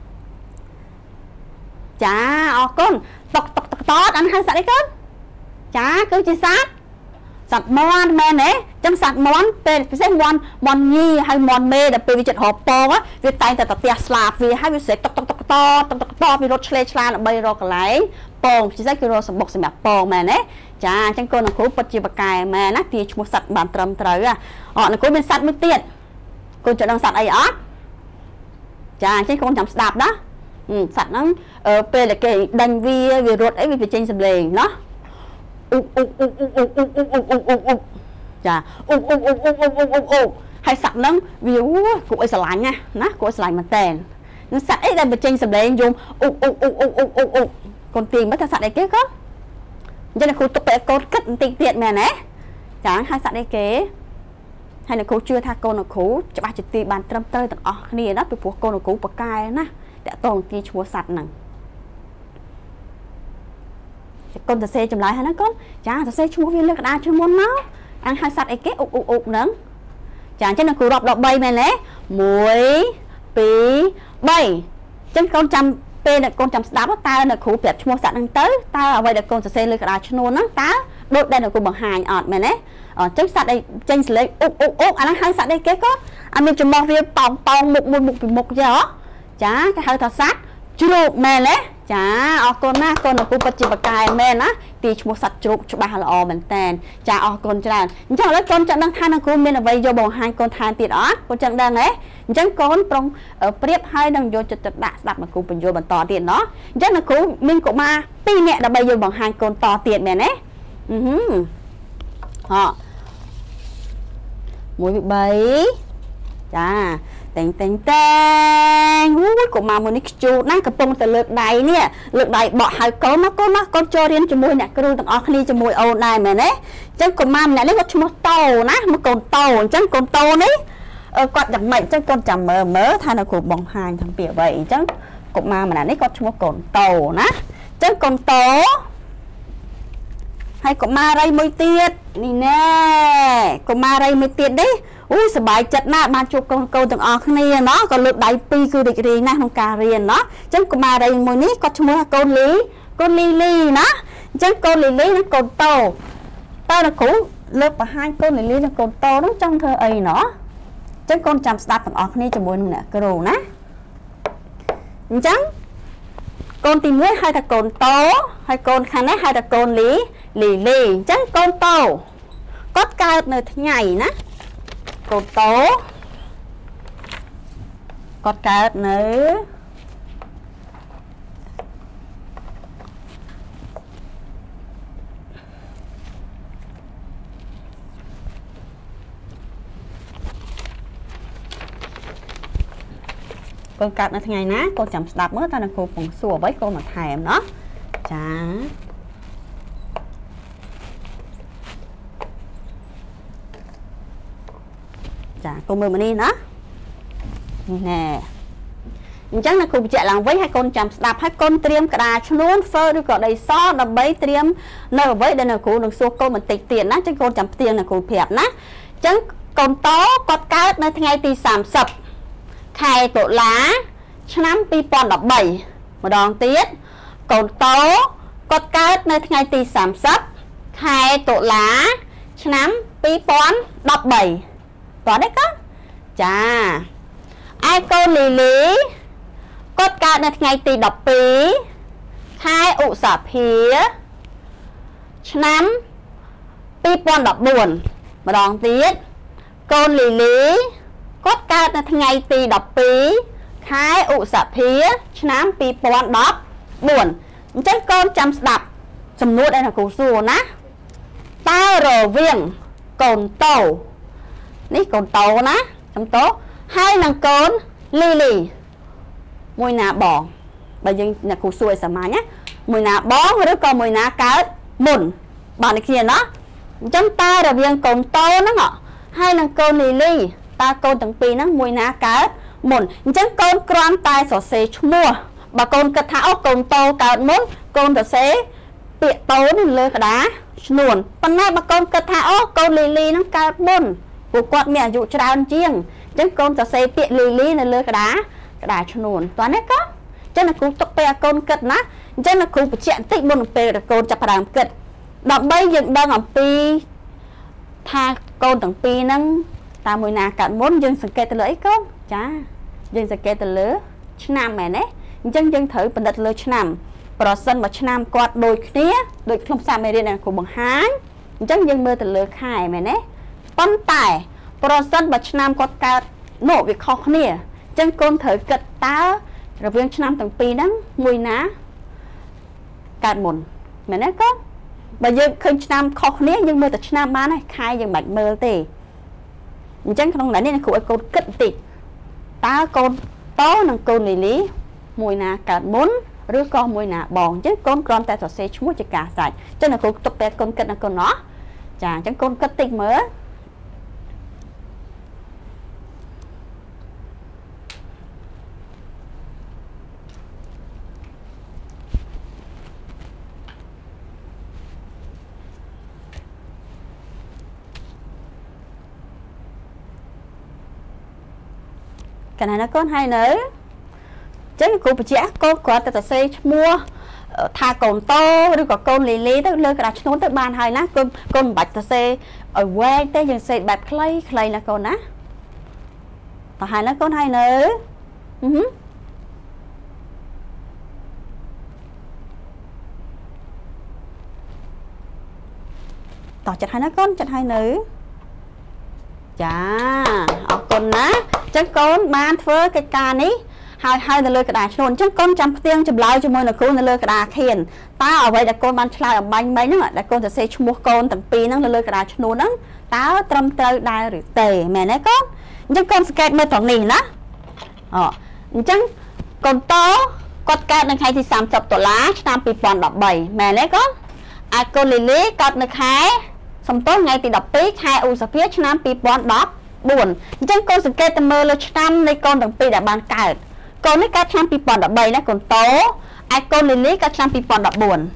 ចាអរគុណតុកតុកតុកតតអានេះហៅសัตว์អីកូនចាគឺជាសัตว์សัตว์មន់មែនទេអញ្ចឹងសัตว์មន់ពេលពិសេសមន់មន់ញីហើយមន់មេដល់ពេលវាចិត្តរកពងវាតែងតែទៅផ្ទះស្លាបវាហើយវាស្រែកតុកតុកតុកតតុកតុកតវារត់ឆ្លេឆ្លាដើម្បីរកកន្លែងពងពិសេសគឺរកសម្បុកសម្រាប់ពងមែនទេចាអញ្ចឹងកូនគ្រូពិតជាបកែមែនណាទាឈ្មោះសัตว์បានត្រឹមត្រូវអត់គ្រូមានសัตว์មួយទៀតកូនចង់ដឹងសัตว์អីអត់ចាអញ្ចឹងកូនចាំស្ដាប់ណាសัตว์ហ្នឹងពេលដែលគេដេញវាវារត់អីវាបញ្ចេញសម្លេងណាអ៊ុអ៊ុអ៊ុអ៊ុអ៊ុអ៊ុអ៊ុអ៊ុអ៊ុអ៊ុអ៊ុចាអ៊ុអ៊ុអ៊ុអ៊ុអ៊ុអ៊ុអ៊ុអ៊ុហើយសัตว์ហ្នឹងវាគួរឲ្យស្រឡាញ់ណាណាគួរឲ្យស្រឡាញ់មែនតើនឹងសัตว์អីដែលបញ្ចេញសម្លេងយំអ៊ុអ៊ុអ៊ុអ៊ុអ៊ុអ៊ុអ៊ុកូនទាញមើលថាសัตว์អីគេកូនអញ្ចឹងគ្រូទុកពេលកូនគិតបន្តិចទៀតមែនទេចាហើយសัตว์អីគេហើយអ្នកគ្រូជឿថាកូនអ្នកគ្រូច្បាស់ជាទីបានត្រឹមត្រូវទាំងអស់គ្នាណាពីព្រោះកូនអ្នកគ្រូបកែណាតាក់ទងទីឈ្មោះសัตว์ហ្នឹងកូនសរសេរចម្លើយហើយណាកូនចាសរសេរឈ្មោះវាលើក្តារឈ្មោះមកអានហៅសัตว์អីគេអុកអុកអុកហ្នឹងចាអញ្ចឹងគ្រូរាប់ដល់3មែនទេមួយពីរបីអញ្ចឹងកូនចាំពេលដែលកូនចាំស្ដាប់តើអ្នកគ្រូប្រាប់ឈ្មោះសត្វហ្នឹងទៅតើអ្វីដែលកូនសរសេរលើក្តារឈ្នួនហ្នឹងតើដូចដែលអ្នកគ្រូបង្ហាញអត់មែនទេអញ្ចឹងសត្វអីចេញសលេងអុកអុកអុកអាហ្នឹងហៅសត្វអីគេក៏អាមានចំោះវាប៉ោងប៉ោងមុខមួយមុខពីមុខចឹងហ៎ចាគេហៅថាសត្វជ្រូកមែនទេចាអរគុណណាកូនអ្នកគ្រូពិតជាបកែមែនណាទីឈ្មោះសត្វជ្រូកច្បាស់ល្អមែនតែនចាអរគុណច្រើនអញ្ចឹងឥឡូវកូនចង់ដឹងថាអ្នកគ្រូមានអ្វីយកបង្ហាញកូនថែមទៀតអត់កូនចង់ដឹងទេអញ្ចឹងកូនប្រុងប្រៀបហើយនឹងយកចិត្តទុកដាក់ស្ដាប់អ្នកគ្រូបញ្យល់បន្តទៀតណោះអញ្ចឹងអ្នកគ្រូមានកុមារពីរនាក់ដើម្បីយកបង្ហាញកូនតទៀតមែនទេអឺហឺហ៎មួយពីបីចាតែងតែងតែងអូយកុមារមួយនេះខ្ជូតណាស់កំពុងតែលើកដៃនេះលើកដៃបក់ហើយកូនមកកូនមកកូនចូលរៀនជាមួយអ្នកគ្រូទាំងអស់គ្នាជាមួយអូនដែរមែនទេអញ្ចឹងកុមារម្នាក់នេះគាត់ឈ្មោះតោណាមកកូនតោអញ្ចឹងកូនតោនេះគាត់យ៉ាងម៉េចអញ្ចឹងកូនចាំមើលមើលថានៅគ្រូបង្ហាញទាំងពីអ្វីអញ្ចឹងកុមារម្នាក់នេះគាត់ឈ្មោះកូនតោណាអញ្ចឹងកូនតោហើយកុមារីមួយទៀតនេះណែកុមារីមួយទៀតនេះអូសប្បាយចិត្តណាស់បានជួបកូនកូនទាំងអស់គ្នាណោះក៏លើកដៃពីរគឺរីករាយណាស់ក្នុងការរៀនណោះអញ្ចឹងកុមារីមួយនេះគាត់ឈ្មោះថាកូនលីកូនលីលីណាអញ្ចឹងកូនលីលីនិងកូនតោតើលោកគ្រូលើកបង្ហាញកូនលីលីនិងកូនតោនោះចង់ធ្វើអីណោះអញ្ចឹងកូនចាំស្ដាប់ទាំងអស់គ្នាជាមួយនឹងអ្នកគ្រូណាអញ្ចឹងកូនទីមួយហៅថាកូនតោហើយកូនខាងនេះហៅថាកូនលីលីលីអញ្ចឹងកូនតោគាត់កើតនៅថ្ងៃណាកូនតោគាត់កើតនៅកូនកើតនៅថ្ងៃណាកូនចាំស្ដាប់មើលតើអ្នកគ្រូពងសួរអ្វីកូនមកថែមណោះចាចាកូនមើលមកនេះណានេះណែអញ្ចឹងអ្នកគ្រូបញ្ជាក់ឡើងវិញឲ្យកូនចាំស្ដាប់ហើយកូនត្រៀមក្តារឈ្នួនហ្វឺឬក៏ដីសដើម្បីត្រៀមនៅអ្វីដែលអ្នកគ្រូនឹងសួរកូនបន្តិចទៀតណាអញ្ចឹងកូនចាំផ្ទៀងអ្នកគ្រូប្រាប់ណាអញ្ចឹងកូនតគាត់កើតនៅថ្ងៃទីសាមសិបខែតុលាឆ្នាំពីរពាន់ដប់បីម្ដងទៀតកូនតគាត់កើតនៅថ្ងៃទីសាមសិបខែតុលាឆ្នាំពីរពាន់ដប់បីតោះនេះកូនចាឯកូនលីលីគាត់កើតនៅថ្ងៃទីដប់ពីរខែឧសភាឆ្នាំពីរពាន់ដប់បួនម្ដងទៀតកូនលីលីគាត់កើតនៅថ្ងៃទីដប់ពីរខែឧសភាឆ្នាំពីរពាន់ដប់បួនអញ្ចឹងកូនចាំស្ដាប់សំណួរដែលអ្នកគ្រូសួរណាតើរវាងកូនតោនេះកូនតោណាចំតោហើយនឹងកូនលីលីមួយណាបងបើយើងអ្នកគ្រូសួរឲ្យសាមញ្ញណាមួយណាបងឬក៏មួយណាកើតមុនបាទនេះគ្នាណាអញ្ចឹងតើរវាងកូនតោហ្នឹងហើយនឹងកូនលីលីតើកូនទាំងពីរហ្នឹងមួយណាកើតមុនអញ្ចឹងកូនគ្រាន់តែសរសេរឈ្មោះបើកូនគិតថាអូកូនតោកើតមុនកូនសរសេរពាក្យតោនៅលើក្តារឈ្នួនប៉ុន្តែបើកូនគិតថាអូកូនលីលីហ្នឹងកើតមុនពួកគាត់មានអាយុច្រើនជាងអញ្ចឹងកូនសរសេរពាក្យលីលីនៅលើក្តារក្តារឈ្នួនតោះនេះក៏អញ្ចឹងអ្នកគ្រូទុកពេលឲ្យកូនគិតណាអញ្ចឹងអ្នកគ្រូបញ្ជាក់បន្តិចមុនពេលដែលកូនចាប់ផ្ដើមគិតដើម្បីយើងដឹងអំពីថាកូនទាំងពីរហ្នឹងតើមួយណាកើតមុនយើងសង្កេតទៅលើអីកូនចាយើងសង្កេតទៅលើឆ្នាំមែនទេអញ្ចឹងយើងត្រូវពិនិត្យលើឆ្នាំប្រសិនបើឆ្នាំគាត់ដូចគ្នាដូចក្នុងសាមេរៀនដែលគ្រូបង្ហាញអញ្ចឹងយើងមើលទៅលើខែមែនទេប៉ុន្តែប្រសិនបើឆ្នាំគាត់កើតនោះវាខុសគ្នាអញ្ចឹងកូនត្រូវគិតតើរវាងឆ្នាំទាំងពីរហ្នឹងមួយណាកើតមុនមែនទេកូនបើយើងឃើញឆ្នាំខុសគ្នាយើងមើលតែឆ្នាំបានហើយខែយើងមិនបាច់មើលទេអញ្ចឹងក្នុងនេះគ្រូឲ្យកូនគិតបន្តិចតើកូនតោនិងកូនលីលីមួយណាកើតមុនឬក៏មួយណាបងអញ្ចឹងកូនគ្រាន់តែសរសេរឈ្មោះជាការស្រេចអញ្ចឹងគ្រូទុកពេលកូនគិតណាកូនណោះចាអញ្ចឹងកូនគិតតិចមើល cái này nó con hay nữa chứ cô bị chết cô có ta xây mua tha cồn to rồi có cồn lì lì tới lơ cái đặt nón tới bàn hay ná cồn cồn bạch ta xây ở quê tới giờ xây bạch clay clay là cồn á và hai nó con hay nữa tỏ chặt hai nó con chặt hai nữ chà ở con á chắc con ban phơi cái cà ní hai hai là lơ cái đà chôn chắc con chăm tiếng chăm lao cho môi là con là lơ cái đà khiển ta ở vậy là con ban chলাই ở bánh bánh nữa là con sẽ xây mua con tận pi nó là lơ cái đà chôn nó ta trâm tơ đai rồi tề mẹ nè con chắc con skate mơ thằng nỉ đó ờ chắc con to con cát đang hay thì sắm chập tổ lá năm pi pòn đập bảy mẹ nè con ai con lì lì con được hai xong tốt ngay thì đập tí hai u sập phía năm pi pòn đập buồn chắc con skate mơ là năm này con tận pi đã bàn cài con ấy các trăm pi pòn đập bảy nè con tố ai con lì lì các trăm pi pòn đập buồn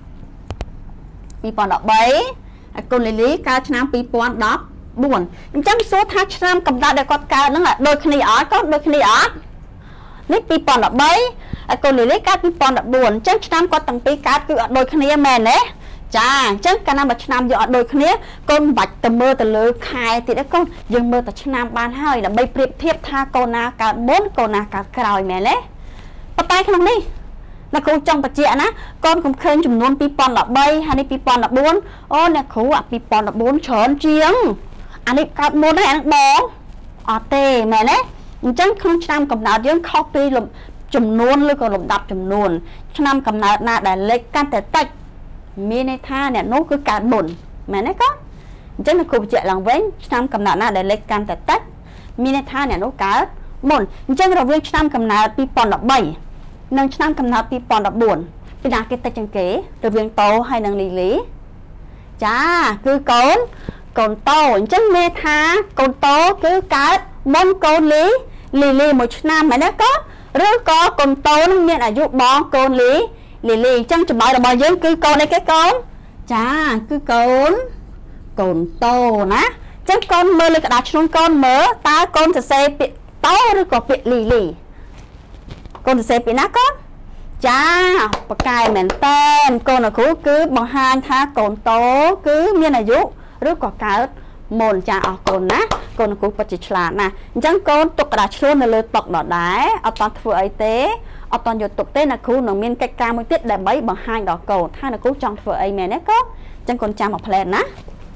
pi pòn đập bảy ai con lì lì các trăm pi pòn đập buồn chắc số tháng trăm cầm ra để con cao nó là đôi khi ở có đôi khi ở nít pi pòn đập bảy ai con lì lì các pi pòn đập buồn chắc trăm con tầng pi các cứ ở đôi khi mẹ nè chà chắc cả năm một năm giờ đôi khi con vạch tầm mơ từ lưới khai thì đã con dừng mơ từ năm ban hơi là bay priệp thiệp tha con na cả bốn con na cả còi mẹ lẽ bắt tay không đi là cô trong bạch chuyện á con cũng khơi chùm nôn pi pon là bay hay đi pi pon là bốn ô nè khú à pi pon là bốn tròn chiếng anh đi cả môn đấy anh bỏ ở tê mẹ lẽ chắc không năm cầm nào dưỡng copy lùm chùm nôn luôn còn lùm đập chùm nôn năm cầm nào na để lấy can thể tách mi này tha nè nó cứ cạn bổn mẹ nói có chắc là cụ chạy lòng với năm cầm nợ na để lấy can tết tết mi này tha nè nó cá bổn chắc là với năm cầm nợ pi pon đập bảy nâng năm cầm nợ pi pon đập buồn pi đa cái tay chân kế rồi viên tố hay nâng lý lý chà cứ cốn cồn tố chắc mê tha cồn tố cứ cá môn cồn lý lì lì một năm mẹ nói có rồi có cồn tố nó nhận là dụ bó cồn lý lì lì chẳng chụp bài là bao nhiêu cứ con đây cái con chà cứ con cồn tô ná chắc con mơ lên cả đặt xuống con mớ ta con sẽ xe bị tao rồi có bị lì lì con sẽ xe bị nát con chà bậc cài mền tên con là cứ cứ bằng hai tha cồn tố cứ miên là dụ rồi có cả mồn chà ở cồn ná con là cứ bật chỉ là nè chẳng con tục đặt xuống là lên bậc đỏ đá ở toàn thừa ấy tế ở toàn dục tục tên là khu nó miên cách ca mới tiết để bấy bằng hai đỏ cầu hai là cú trong vợ ấy mẹ nè có chẳng còn cha một plan á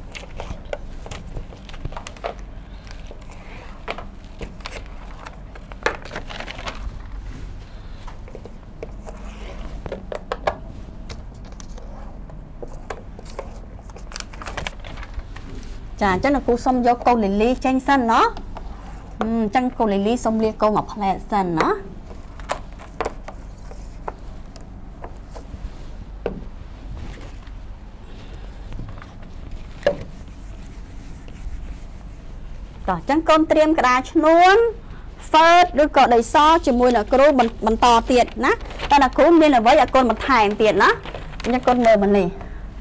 chà chắc là cú xong vô câu lì ly tranh sân nó ừ, chẳng câu lì ly xong lia câu một plan sân nó rồi chẳng con tiêm cái đá luôn phớt được có đầy so chỉ mùi là cô bằng bằng to tiền ná ta là cố nên là với là con một thải tiền đó nha con mời mình này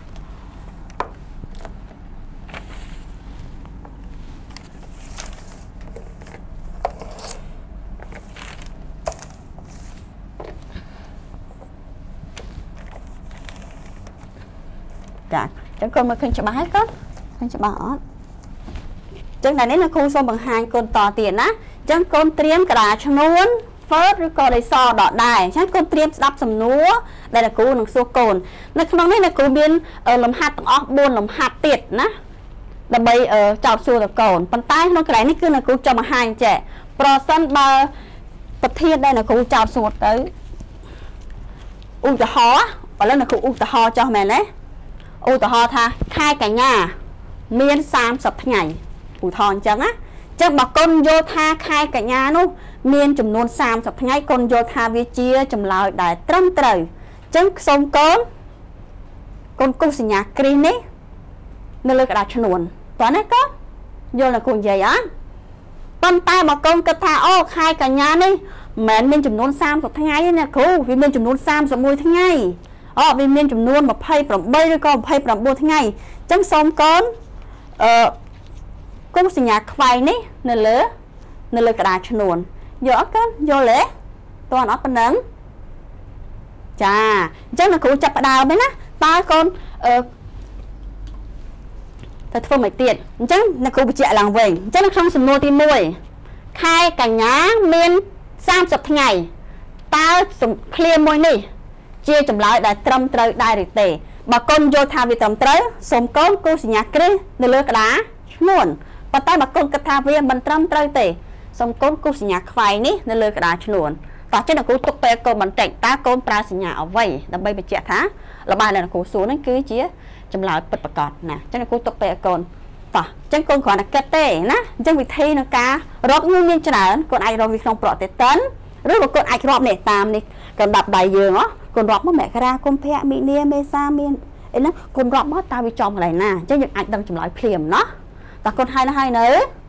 dạ chẳng con mà khinh cho bà hết con khinh cho bà hết chẳng này là khu xong bằng hai con to tiền á chẳng con tiêm cả đá cho luôn phớt rồi có đầy so đỏ đài chẳng con tiêm đắp sầm núa đây là cú nâng xua cồn nó không nói là cú biên ở làm hạt óc buồn làm hạt tiệt ná là bây ở chào xua là cồn bàn tay nó cái này cứ là cú cho mà hai trẻ pro sân ba tập thiên đây là cú chào xua tới u cho hó và lên là cú u cho ho cho mẹ đấy u cho ho tha khai cả nhà miên sam sập ngày u thon chẳng á chắc bà con vô tha khai cả nhà nó miên chùm nôn sam sập ngày con vô tha vi chia chùm lợi đại trâm trời chẳng xong con con cung sinh nhà kri ní nơi lực đạt chuồn toán ấy có vô là cùng vậy á con ta bà con cơ tha ô khai cả nhà đi mẹ miên chùm nôn sam sập ngày nè cô vì miên chùm nôn sam sập mùi tháng ngày ờ vì miên chùm nôn mà pay bằng bay rồi con pay bằng bùa tháng ngày chẳng xong con ờ cung sinh nhà khoai ní nơi lỡ nơi lực đạt chuồn យកអត់កូនយល់ទេតើអត់ប៉ុណ្ណឹងចាអញ្ចឹងលោកគ្រូចាប់ផ្ដើមទេណាតើកូនអឺទៅធ្វើមិនទៀតអញ្ចឹងលោកគ្រូបញ្ជាក់ឡើងវិញអញ្ចឹងនៅក្នុងសំណួរទីមួយខែកញ្ញាមានសាមសិបថ្ងៃតើឃ្លាមួយនេះជាចម្លើយដែលត្រឹមត្រូវដែរឬទេបើកូនយល់ថាវាត្រឹមត្រូវសូមកូនគូសញ្ញាគ្រឹះនៅលើក្តារឈ្នួនប៉ុន្តែបើកូនគិតថាវាមិនត្រឹមត្រូវទេសូមកូនគូសញ្ញាខ្វែងនេះនៅលើក្តារឈ្នួនតោះចេះលោកគ្រូទុកពេលកូនបន្តិចតើកូនប្រើសញ្ញាអ្វីដើម្បីបញ្ជាក់ថារបស់ដែលលោកគ្រូសួរហ្នឹងគឺជាចម្លើយពិតប្រាកដណាចឹងលោកគ្រូទុកពេលកូនតោះចឹងកូនគ្រាន់តែគិតទេណាអញ្ចឹងវិធីនៃការរកនោះមានច្រើនកូនអាចរកវាក្នុងប្រតិទិនឬក៏កូនអាចរាប់នេះតាមនេះកំដាប់ដៃយើងហ៎កូនរាប់មកមករាកុម្ភៈមិនិនាមេសាមានអីហ្នឹងកូនរាប់មកតើវាចំកន្លែងណាអញ្ចឹងយើងអាចដឹងចម្លើយភ្លាមណោះតើកូនហើយនៅហើយនៅ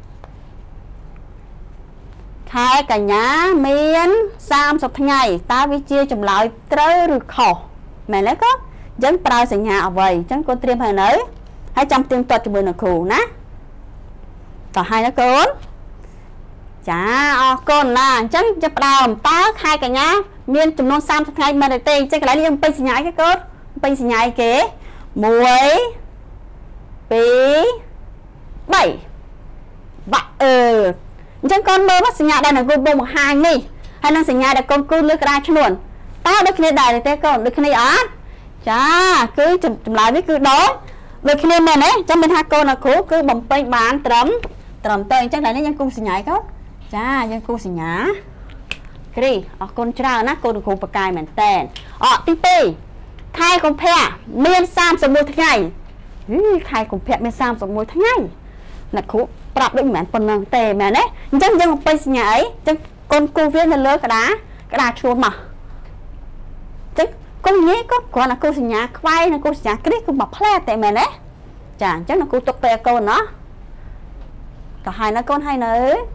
ខែកញ្ញាមានសាមសិបថ្ងៃតើវាជាចម្លើយត្រូវឬខុសមែនទេកូនអញ្ចឹងប្រើសញ្ញាអ្វីអញ្ចឹងកូនត្រៀមហើយនៅហើយចាំទៀងទាត់ជាមួយនឹងគ្រូណាតើហើយណាកូនចាអរគុណណាអញ្ចឹងចាប់ផ្ដើមតើខែកញ្ញាមានចំនួនសាមសិបថ្ងៃមែនទេអញ្ចឹងកន្លែងនេះយើងពេញសញ្ញាអីគេកូនពេញសញ្ញាអីគេមួយពីរបីបាក់អឺអញ្ចឹងកូនមើលមកសញ្ញាដែលនឹងគូបងបង្ហាញនេះហើយនឹងសញ្ញាដែលកូនគូលើក្តារឈ្នួនតើដូចគ្នាដែរទេកូនដូចគ្នាអត់ចាគឺចម្លើយនេះគឺដូចដូចគ្នាមែនទេអញ្ចឹងមានថាកូននៅគ្រូគឺបំពេញបានត្រឹមត្រឹមទៅអញ្ចឹងឡើយនេះយើងគូសញ្ញាកូនចាយើងគូសញ្ញាគ្រីអរគុណច្រើនណាកូនគ្រូបកាយមែនតែនអទីពីរខែកុម្ភៈមានសាមសិបមួយថ្ងៃហីខែកុម្ភៈមានសាមសិបមួយថ្ងៃអ្នកគ្រូប្រាប់ដូចមិនមែនប៉ុណ្ណឹងទេមែនទេអញ្ចឹងយើងបំពេញសញ្ញាអីអញ្ចឹងកូនគូវានៅលើក្តារក្តារឈ្នួនមកអញ្ចឹងកូនងាយក៏គ្រាន់តែគូសញ្ញាខ្វែងនិងគូសញ្ញាគ្រីគឺមកផ្លែតែមែនទេចាអញ្ចឹងអ្នកគ្រូទុកពេលកូនណោះក៏ហើយនៅកូនហើយនៅ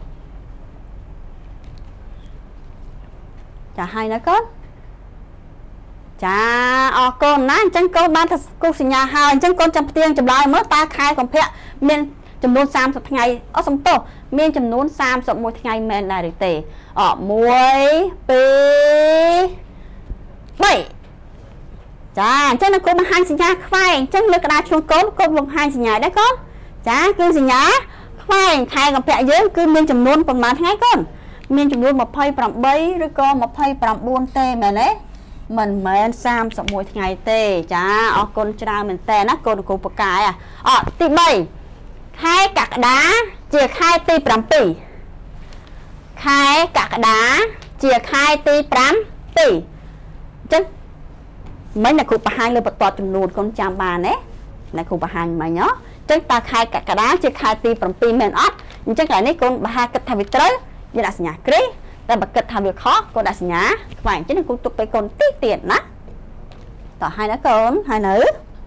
ចាហើយនៅកូនចាអរគុណណាអញ្ចឹងកូនបានគូសញ្ញាហើយអញ្ចឹងកូនចាំផ្ទៀងចម្លើយមើលតើខែកុម្ភៈមានចំនួនសាមសិបថ្ងៃអត់សំទោសមានចំនួនសាមសិបមួយថ្ងៃមែនដែរឬទេអមួយពីរបីចាអញ្ចឹងកូនបង្ហាញសញ្ញាខ្វែងអញ្ចឹងលើក្តារឈ្នួនកូនកូនបង្ហាញសញ្ញាដែរកូនចាគឺសញ្ញាខ្វែងខែកុម្ភៈយើងគឺមានចំនួនប្រហែលថ្ងៃកូនមានចំនួនម្ភៃប្រាំបីឬក៏ម្ភៃប្រាំបួនទេមែនទេមិនមែនសាមសិបមួយថ្ងៃទេចាអរគុណច្រើនមែនតើណាកូនគ្រូបកាយអទីបីខែកក្កដាជាខែទីប្រាំពីរខែកក្កដាជាខែទីប្រាំពីរអញ្ចឹងមិនអ្នកគ្រូបង្ហាញលើបន្តចំនួនកូនចាំបានទេអ្នកគ្រូបង្ហាញមិញហ៎អញ្ចឹងតើខែកក្កដាជាខែទីប្រាំពីរមែនអត់អញ្ចឹងកន្លែងនេះកូនបង្ហាញគិតថាវាត្រូវយើងដាក់សញ្ញាគ្រីតែបើគិតថាវាខុសកូនដាក់សញ្ញាខ្វែងអញ្ចឹងគ្រូទុកទៅកូនតិចទៀតណាតោះហើយណាកូនហើយនៅ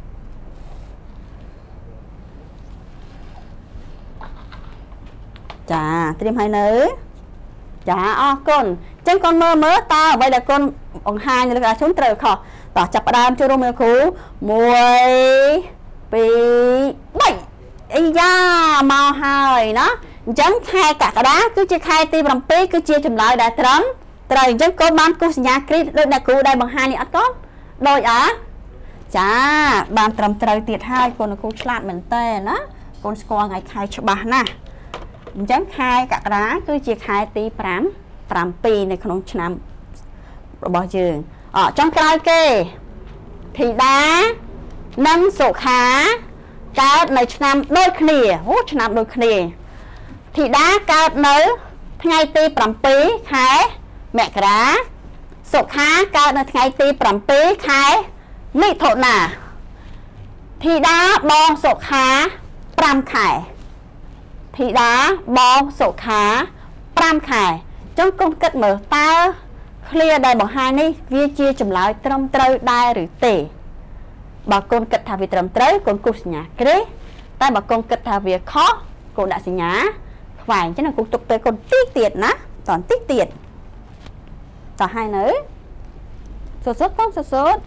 ចាត្រៀមហើយនៅចាអរគុណអញ្ចឹងកូនមើលមើលតើអ្វីដែលកូនបង្ហាញនៅលើក្តារឈ្នួនត្រូវខុសតោះចាប់ផ្ដើមចូលរួមមើលគ្រូមួយពីរបីអីយ៉ាមកហើយណាអញ្ចឹងខែកក្កដាគឺជាខែទីប្រាំពីរគឺជាចម្លើយដែលត្រឹមត្រូវអញ្ចឹងកូនបានគូសញ្ញាគ្រីដូចអ្នកគ្រូដែលបង្ហាញនេះអត់កូនដូចអត់ចាបានត្រឹមត្រូវទៀតហើយកូនគ្រូឆ្លាតមែនតើណាកូនស្គាល់ថ្ងៃខែច្បាស់ណាស់អញ្ចឹងខែកក្កដាគឺជាខែទីប្រាំប្រាំពីរនៅក្នុងឆ្នាំរបស់យើងអចុងក្រោយគេធីតានិងសុខាកើតនៅឆ្នាំដូចគ្នាអូឆ្នាំដូចគ្នាធីតាកើតនៅថ្ងៃទីប្រាំពីរខែមករាសុខាកើតនៅថ្ងៃទីប្រាំពីរខែមិថុនាធីតាបងសុខាប្រាំខែធីតាបងសុខាប្រាំខែចុងកូនគិតមើលតើឃ្លាដែលបង្ហាញនេះវាជាចម្លើយត្រឹមត្រូវដែរឬទេបើកូនគិតថាវាត្រឹមត្រូវកូនគូសសញ្ញាគ្រេតែបើកូនគិតថាវាខុសកូនដាក់សញ្ញាខ្វែងអញ្ចឹងគូទុកទៅកូនតិចទៀតណាតន្តិចទៀតតោះហើយនៅសសតកូនសសត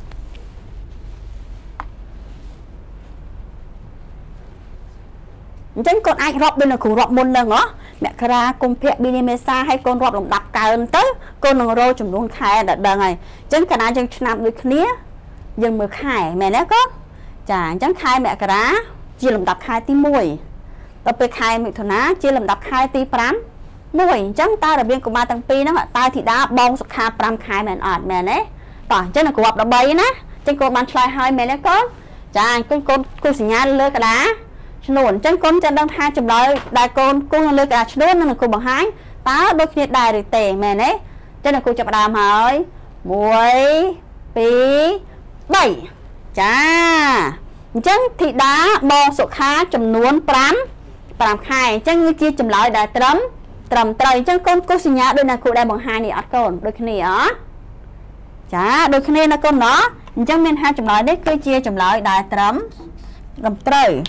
អញ្ចឹងកូនអាចរាប់ដូចនៅគ្រូរាប់មុនហ្នឹងហ៎ mẹ ra cùng phép bi mê xa hay con rọt lòng đập cao hơn tới con nông rô chùm luôn khai đặt đờ này chân cả na chân nằm được khía dân mực khai mẹ nè có chả chân khai mẹ ra chỉ lòng đập khai tí mùi tập về khai mẹ thằng ná chỉ lòng đập khai tí pram mùi chân ta là biên của ba tầng pi nó ta thì đã bong sọc khai pram khai mẹ ọt mẹ nè tỏ chân là của bọc đập bay ná chân cô ban try hai mẹ nè có chả con con cô xì nhá lơ cả đá nổn chân con chân đang hai chùm đôi đại con cô lơ cả chốn nên là cô bằng hai tá đôi khi đài được tè mẹ nè chân là cô chụp đàm hỏi muối pi bảy chà chân thì đá bong sọc khai chùm nuốn pram pram khai chân như kia chùm lại đại trấm trầm trời chân con cô xì nhá đôi là cô đại bằng hai này ở con đôi khi á chả đôi khi là con nó chân men hai chùm lại đấy cứ chia chùm lại đại trấm trầm trời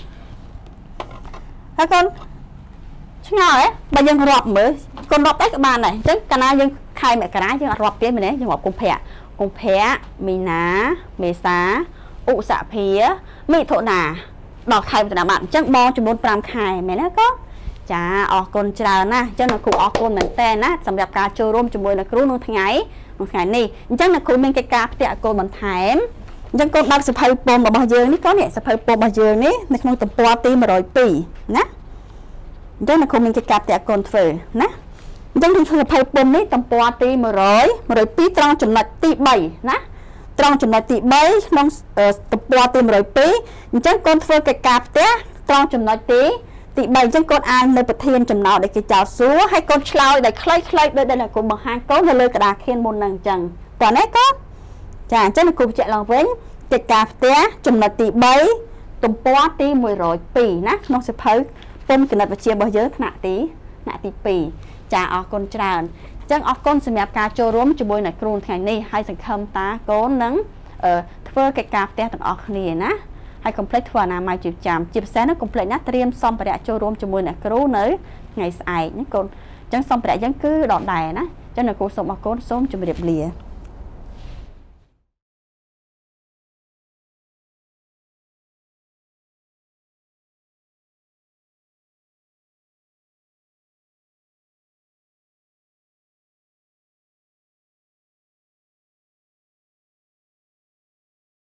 các con ngồi ấy bây giờ rọp mới con rọp đấy các bạn này chứ cả na dân khai mẹ cả chứ rọp kia mình đấy nhưng mà cùng phẹ cùng phẹ mì ná mì xá ụ xạ phía mì thổ nà đọc khai một bạn chắc bo cho bốn pram khai mẹ nó có chả ở con chờ na cho nó cụ ở con mình tên á sầm đẹp cá trâu rôm cho mùi là cứ luôn tháng ấy một ngày này chắc là cụ mình cái cá tẹo con mình thèm chân con đọc sập hơi bom mà bao giờ ní có nè sập hơi bom bao giờ ní nó không tập qua tim mà rồi tì nè chân là không mình cái cặp tẹt con phở nè chân thì sập hơi bom ní tập qua tim mà rồi mà rồi tí trong chừng là tí bảy nè trong chừng là tí bảy không tập qua tim mà rồi tí chân con phở cái cặp tẹt trong chừng là tí tí bảy chân con ai nơi bậc thiên chừng nào để cái chảo súa hay con slau để khlây khlây đây đây là con bằng hai cấu nơi cả đà khen môn năng chẳng còn đấy có chà chắc là cùng chạy lòng với cái cà phê chùm là tỷ bảy tụm po tí mười rồi pì nát nó sẽ thấy tôm cái này và chia bao giờ nạ tí nạ tí pì chà ở con tràn chắc ở con sẽ mẹp cà chua rúm cho bôi này kêu ngày nay hay sản khâm ta cố nắng ở phơi cái cà phê tận ở này ná hay complete thua nào mai chịu chạm chịu sáng nó complete nát riêng xong và đã chua rúm cho bôi này kêu nữa ngày sai những con chẳng xong và đã vẫn cứ đòn đài ná cho nên cô sống ở con sống cho đẹp lìa